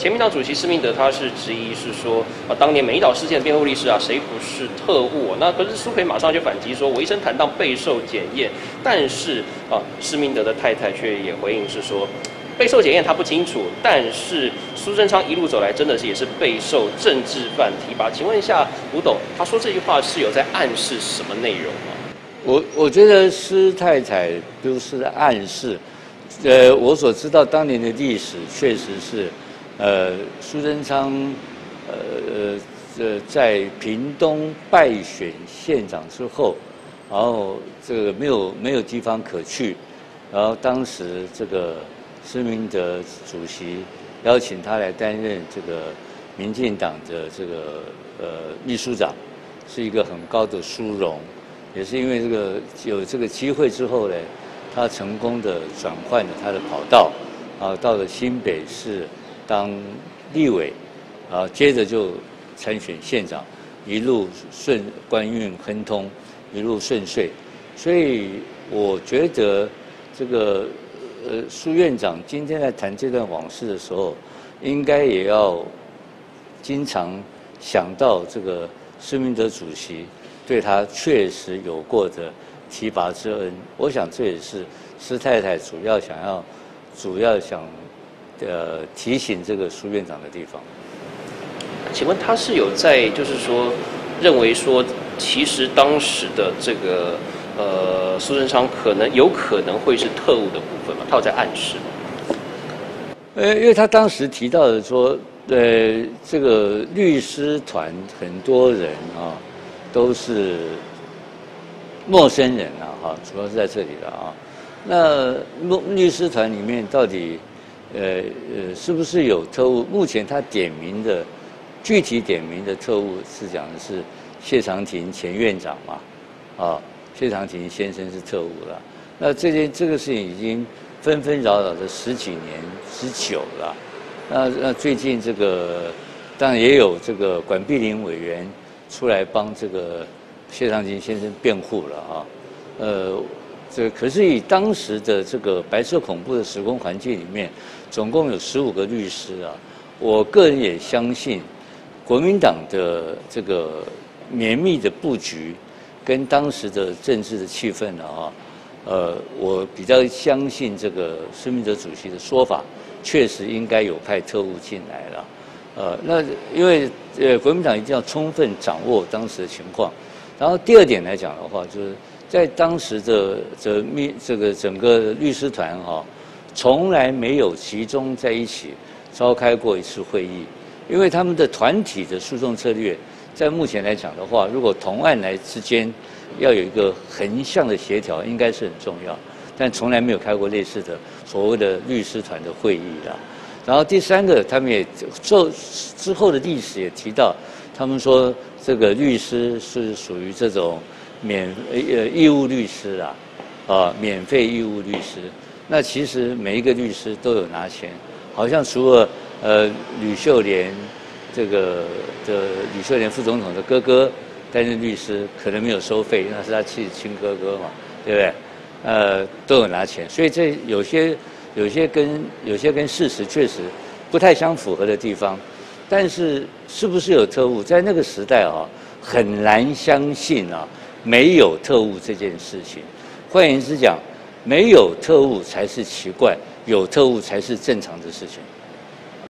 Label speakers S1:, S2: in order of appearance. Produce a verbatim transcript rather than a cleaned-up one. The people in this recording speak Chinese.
S1: 前民党主席施明德他是质疑是说啊，当年美丽岛事件的辩护律师啊，谁不是特务、啊？那可是苏培马上就反击说，我一生坦荡备受检验。但是啊，施明德的太太却也回应是说，备受检验他不清楚，但是苏贞昌一路走来真的是也是备受政治犯提拔。请问一下吴董，他说这句话是有在暗示什么内容吗？
S2: 我我觉得施太太都是在暗示，呃，我所知道当年的历史确实是。呃，苏贞昌，呃呃呃，在屏东败选县长之后，然后这个没有没有地方可去，然后当时这个施明德主席邀请他来担任这个民进党的这个呃秘书长，是一个很高的殊荣，也是因为这个有这个机会之后呢，他成功的转换了他的跑道，啊，到了新北市。当立委，啊，接着就参选县长，一路顺官运亨通，一路顺遂，所以我觉得这个呃苏院长今天在谈这段往事的时候，应该也要经常想到这个施明德主席对他确实有过的提拔之恩。我想这也是施太太主要想要主要想。呃，提醒这个苏院长的地方。
S1: 请问他是有在，就是说，认为说，其实当时的这个呃苏贞昌可能有可能会是特务的部分吗？他有在暗示吗？
S2: 呃，因为他当时提到的说，呃，这个律师团很多人啊，都是陌生人啊，哈，主要是在这里了啊。那律师团里面到底？呃呃，是不是有特务？目前他点名的，具体点名的特务是讲的是谢长廷前院长嘛，啊，谢长廷先生是特务了。那这件这个事情已经纷纷扰扰的十几年之久了。那那最近这个当然也有这个管碧玲委员出来帮这个谢长廷先生辩护了啊，呃。这可是以当时的这个白色恐怖的时空环境里面，总共有十五个律师啊。我个人也相信，国民党的这个绵密的布局，跟当时的政治的气氛啊，呃，我比较相信这个施明德主席的说法，确实应该有派特务进来了。呃，那因为呃国民党一定要充分掌握当时的情况。然后第二点来讲的话，就是。在当时的这密这个整个律师团哈，从来没有集中在一起召开过一次会议，因为他们的团体的诉讼策略，在目前来讲的话，如果同案来之间要有一个横向的协调，应该是很重要，但从来没有开过类似的所谓的律师团的会议啦。然后第三个，他们也做之后的历史也提到，他们说这个律师是属于这种。免呃义务律师啊，啊免费义务律师，那其实每一个律师都有拿钱，好像除了呃吕秀莲这个的吕秀莲副总统的哥哥担任律师，可能没有收费，那是他亲亲哥哥嘛，对不对？呃都有拿钱，所以这有些有些跟有些跟事实确实不太相符合的地方，但是是不是有特务，在那个时代啊，很难相信啊。没有特务这件事情，换言之讲，没有特务才是奇怪，有特务才是正常的事情。